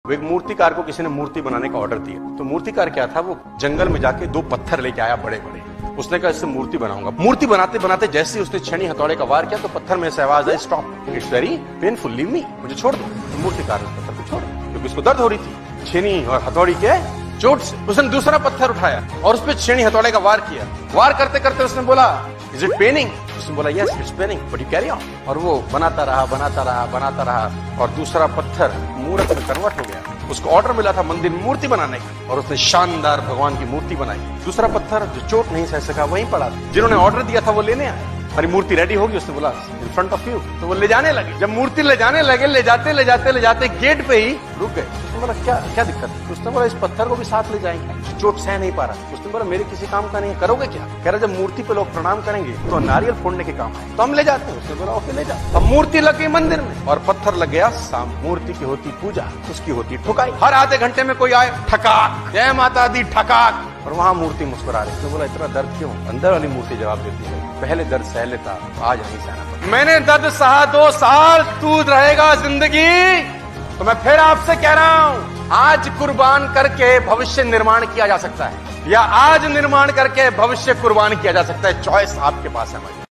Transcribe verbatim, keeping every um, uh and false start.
एक मूर्तिकार को किसी ने मूर्ति बनाने का ऑर्डर दिया, तो मूर्तिकार क्या था, वो जंगल में जाके दो पत्थर लेके आया बड़े बड़े। उसने कहा इससे मूर्ति बनाऊंगा। मूर्ति बनाते बनाते जैसे उसने छेनी हथौड़े का वार किया तो पत्थर में से आवाज आई, stop, it's very painful, leave me, मुझे छोड़ दो। तो मूर्तिकार ने पत्थर को छोड़ा क्योंकि उसको दर्द हो रही थी छेनी और हथौड़ी के चोट से। उसने दूसरा पत्थर उठाया और उस पर छेनी हथौड़े का वार किया। वार करते करते उसने बोला, इज इट पेनिंग? उसने बोला, yes it's paining but you carry on. और वो बनाता रहा बनाता रहा बनाता रहा और दूसरा पत्थर मूर्त में कन्वर्ट हो गया। उसको ऑर्डर मिला था मंदिर मूर्ति बनाने का और उसने शानदार भगवान की मूर्ति बनाई। दूसरा पत्थर जो चोट नहीं सह सका वहीं पड़ा। जिन्होंने ऑर्डर दिया था वो लेने आए। हमारी मूर्ति रेडी होगी, उसने बोला इन फ्रंट ऑफ यू। तो वो ले जाने लगे। जब मूर्ति ले जाने लगे, ले जाते ले जाते ले जाते गेट पे ही रुक गए। उसने बोला क्या क्या दिक्कत है? उसने बोला इस पत्थर को भी साथ ले जाएंगे, चोट सह नहीं पा रहा। उसने बोला मेरे किसी काम का नहीं है, करोगे क्या? कह रहा जब मूर्ति पे लोग प्रणाम करेंगे तो नारियल फोड़ने के काम है, तो हम ले जाते हैं। उसने बोला ओके ले जाओ। अब मूर्ति लग गई मंदिर में और पत्थर लग गया साम। मूर्ति की होती पूजा, उसकी होती ठुकाई। हर आधे घंटे में कोई आए, ठकाक, जय माता दी, ठकाक। और वहां मूर्ति मुस्कुरा रही। उसने बोला इतना दर्द क्यों? अंदर वाली मूर्ति जवाब देती है, पहले दर्द सह लेता, आज नहीं सहना पड़ता। मैंने दर्द सहा दो साल, तू रहेगा जिंदगी। तो मैं फिर आपसे कह रहा हूं, आज कुर्बान करके भविष्य निर्माण किया जा सकता है या आज निर्माण करके भविष्य कुर्बान किया जा सकता है। चॉइस आपके पास है।